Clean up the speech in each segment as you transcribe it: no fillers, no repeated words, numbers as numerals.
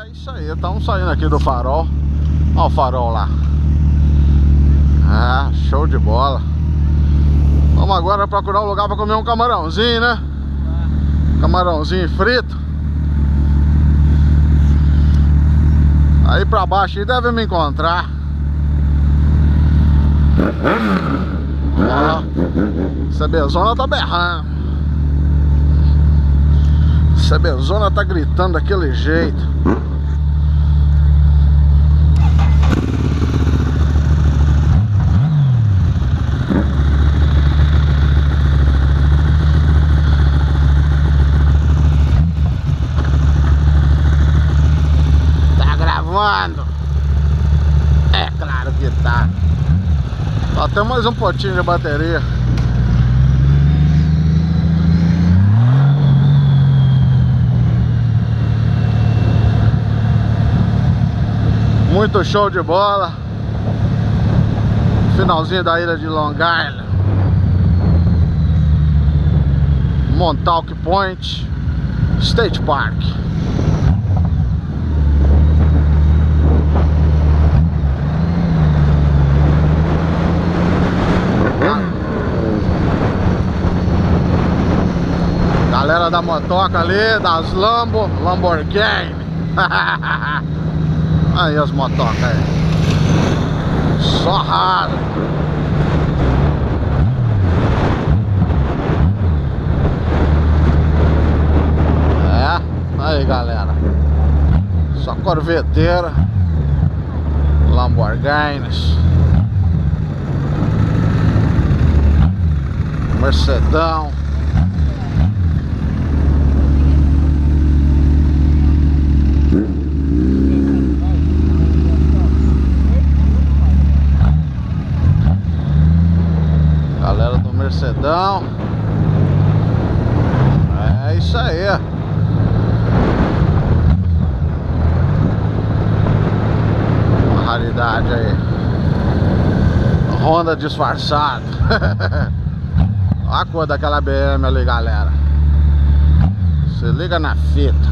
É isso aí, estamos saindo aqui do farol. Olha o farol lá. Ah, show de bola. Vamos agora procurar um lugar para comer um camarãozinho, né? Camarãozinho frito. Aí pra baixo aí deve me encontrar. Ó, CBzona tá berrando. CBzona tá gritando daquele jeito. Tá gravando? É claro que tá. Só tem mais um potinho de bateria. Muito show de bola. Finalzinho da ilha de Long Island. Montauk Point State Park. Galera da motoca ali, das Lamborghini. Aí as motocas aí. Só raro. É, aí galera. Só corveteira. Lamborghinis. Mercedão. Galera do Mercedão. É isso aí. Uma raridade aí. Honda disfarçado. Olha a cor daquela BM ali, galera. Se liga na fita.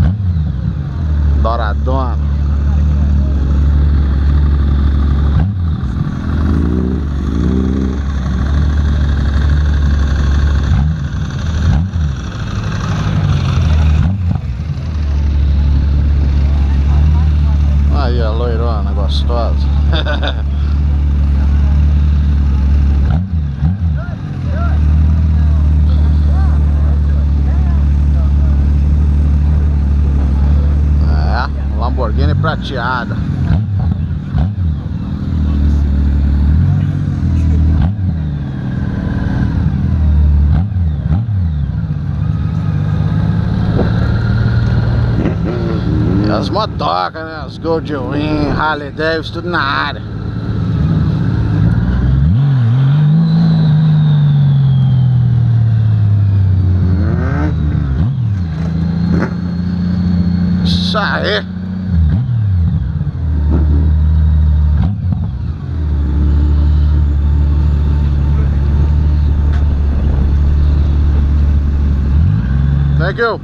Douradona. Aí a loirona gostosa. É, Lamborghini prateada. As motocas, né? As Goldwing, Harley Davidson, tudo na área. Isso aí. Thank you.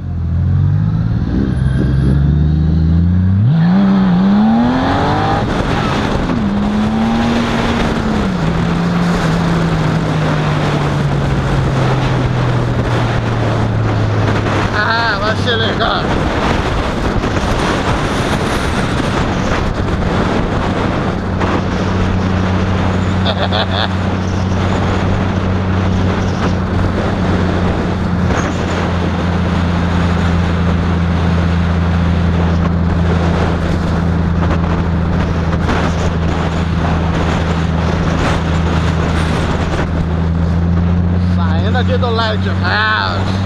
Vai ser legal. Saindo aqui do Lighthouse.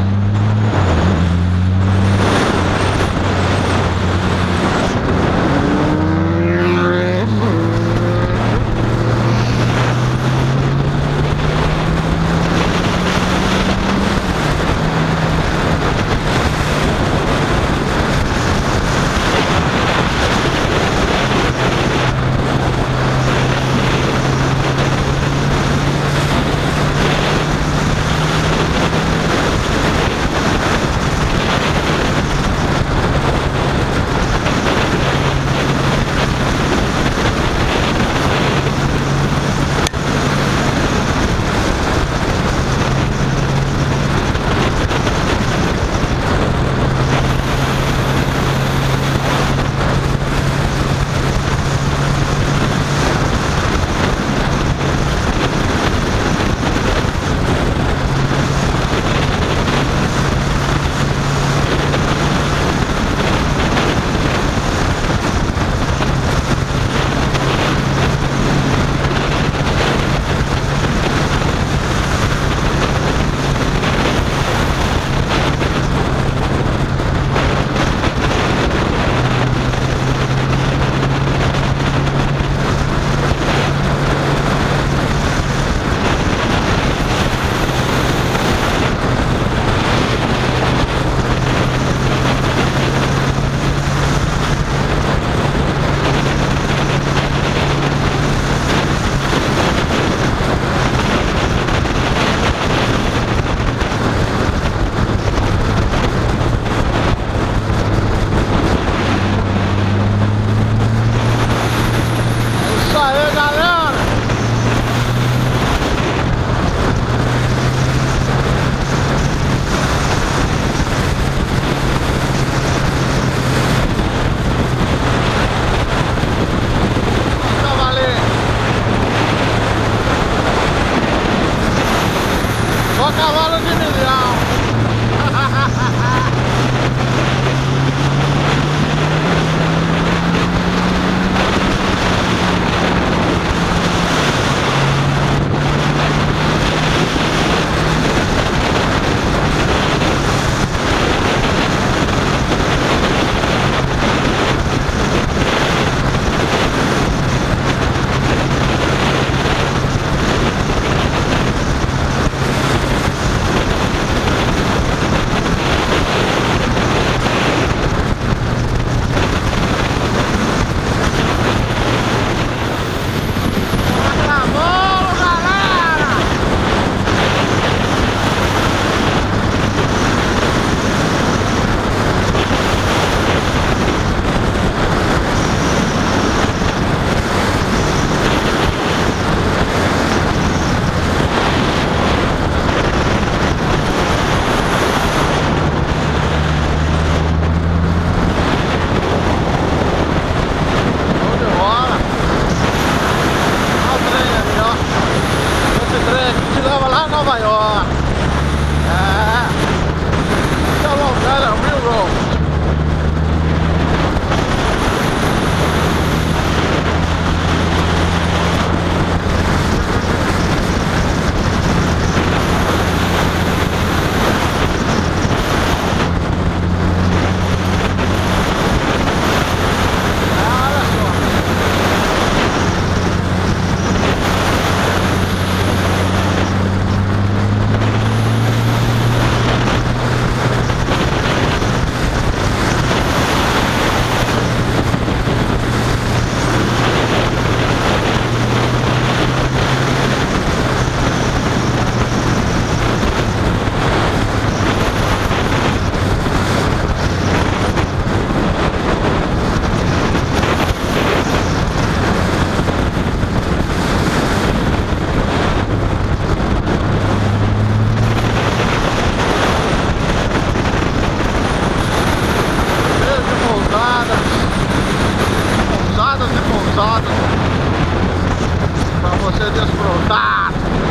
episódios para você desfrutar.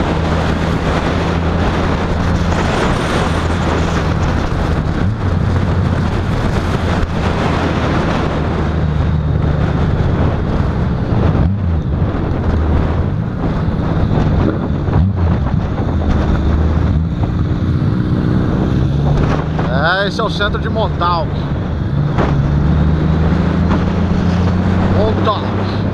Esse é o centro de Montauk. Montauk.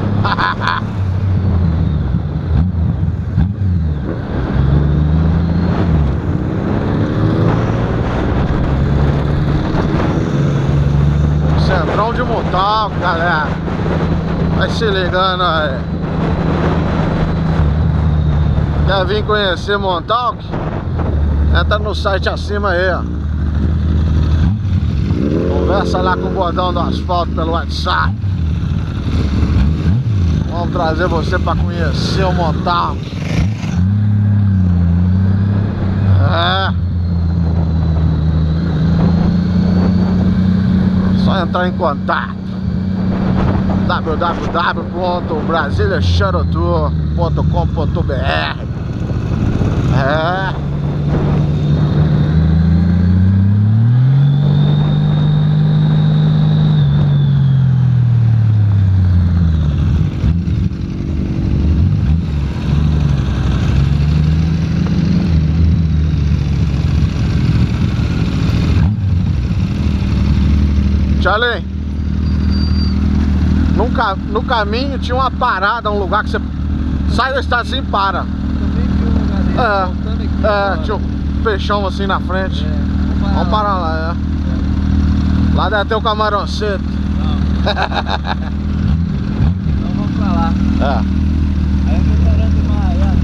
Centrão de Montauk, galera. Vai se ligando aí. Quer vir conhecer Montauk? Entra no site acima aí, ó. Conversa lá com o Bordão do Asfalto pelo WhatsApp. Vamos trazer você para conhecer o Montauk. É. Só entrar em contato. www.brasiliashuttletour.com.br. É. Charlie, no caminho tinha uma parada, um lugar que você sai da estrada assim e para. Também vi um lugar dele, voltando aqui. Tinha um peixão assim na frente. Vamos parar lá, Lá deve ter o camarãoceto. Então vamos pra lá. Aí é um restaurante maior.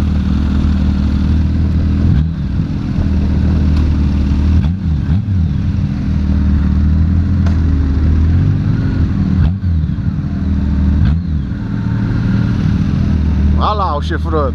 Olha lá o chifrudo.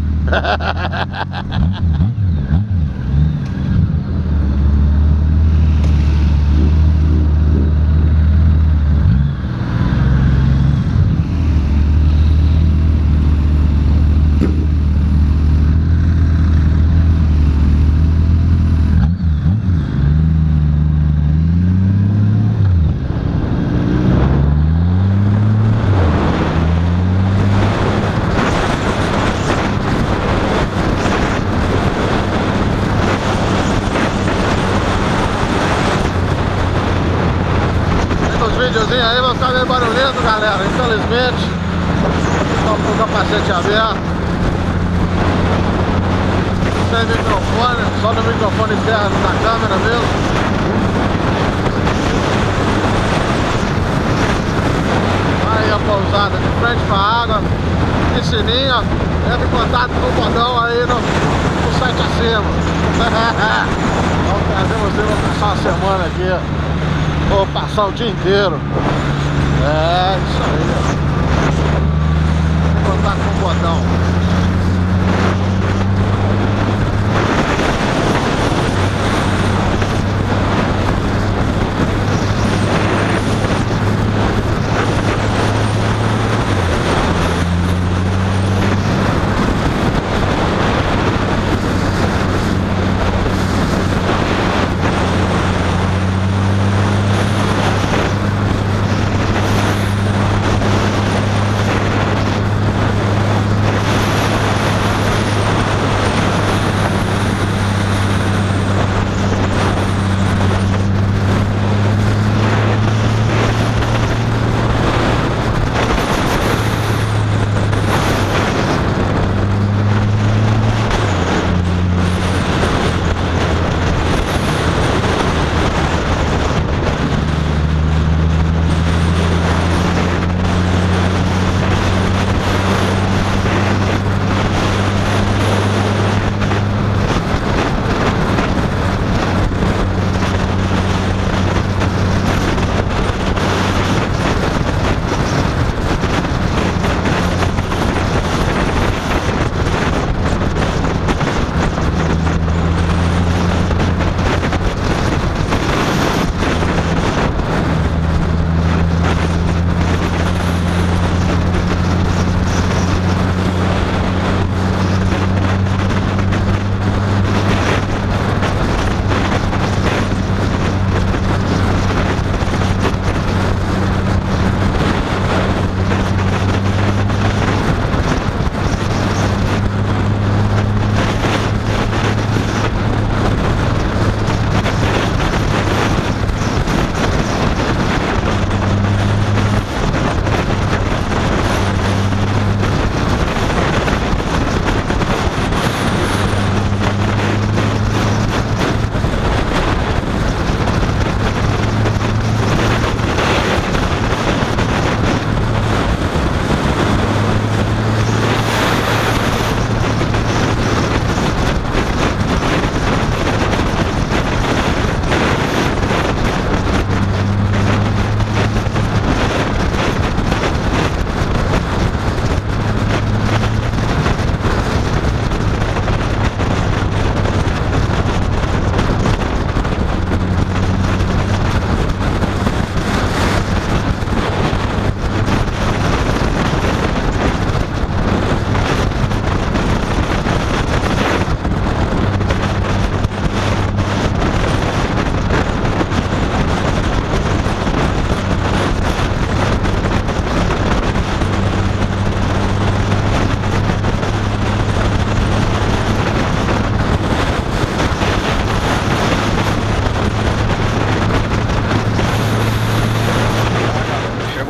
Videozinho aí vai ficar meio barulhento, galera, infelizmente. Estamos com o capacete aberto, sem microfone, só no microfone interno da câmera mesmo. Aí a pousada de frente para a água, piscininha. Entra em contato com o Bordão aí no site acima. Vamos trazer você para passar uma semana aqui. Vou passar o dia inteiro. É isso aí. Vou contar com o Bordão.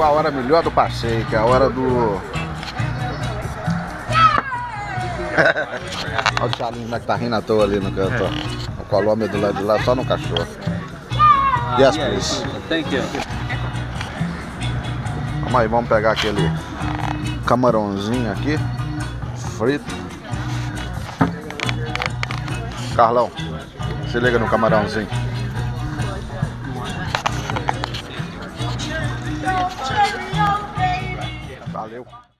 chegou a hora melhor do passeio, que é a hora do... Olha o Charlinho como é que tá rindo à toa ali no canto, ó. O Colômbia do lado de lá, só no cachorro. Yes, please. Thank you. Vamos aí, vamos pegar aquele camarãozinho aqui, frito. Carlão, se liga no camarãozinho. Valeu.